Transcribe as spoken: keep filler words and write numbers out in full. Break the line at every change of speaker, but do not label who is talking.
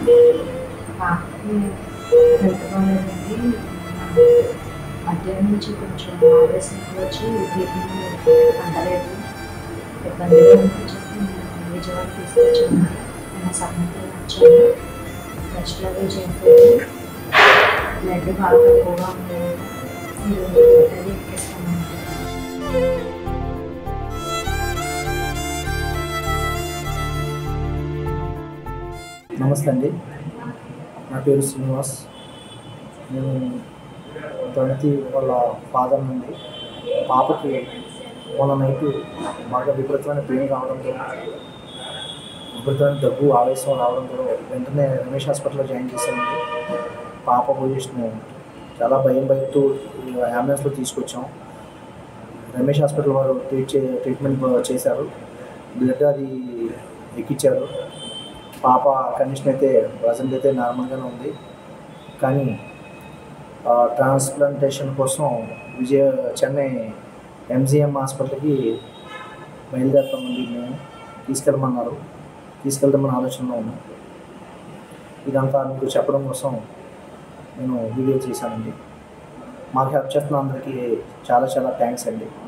పాపకి హెల్త్ బాగాలేదండి. మధ్యాహ్నం నుంచి కొంచెం ఆవేశం వచ్చి బ్రీతింగ్ అందలేదు. ఇబ్బందిగా ఉందని చెప్పి నేను విజయవాడ తీసుకొచ్చాను. నేను సమ్మతి వచ్చాను. టెస్ట్లో అవి చేయలేదు. బ్లడ్ బాగా తక్కువగా ఉంది. మీరు అది ఎక్కిస్తాను.
నమస్తే అండి, నా పేరు శ్రీనివాస్. నేను ధనతి వాళ్ళ ఫాదర్ నుండి. పాపకి మొన్న నైటు బాగా విపరీతమైన పెయిన్ రావడంతో, విపరీతమైన దగ్గు ఆవేశం రావడంతో వెంటనే రమేష్ హాస్పిటల్లో జాయిన్ చేశానండి. పాప పొజిషన్ చాలా భయం భయంతో అంబులెన్స్లో తీసుకొచ్చాం. రమేష్ హాస్పిటల్ వారు ట్రీట్ చే ట్రీట్మెంట్ చేశారు. బ్లడ్ అది ఎక్కించారు. పాప కండిషన్ అయితే ప్రజెంట్ అయితే నార్మల్గానే ఉంది. కానీ ట్రాన్స్ప్లాంటేషన్ కోసం విజయ చెన్నై ఎంజిఎం హాస్పిటల్కి బయలుదేరుతామండి. మేము తీసుకెళ్ళమన్నారు, తీసుకెళ్తామని ఆలోచనలో ఉన్నాం. ఇదంతా మీకు చెప్పడం కోసం నేను వీడియో చేశానండి. మాకు హెల్ప్ చేస్తున్న అందరికీ చాలా చాలా థ్యాంక్స్ అండి.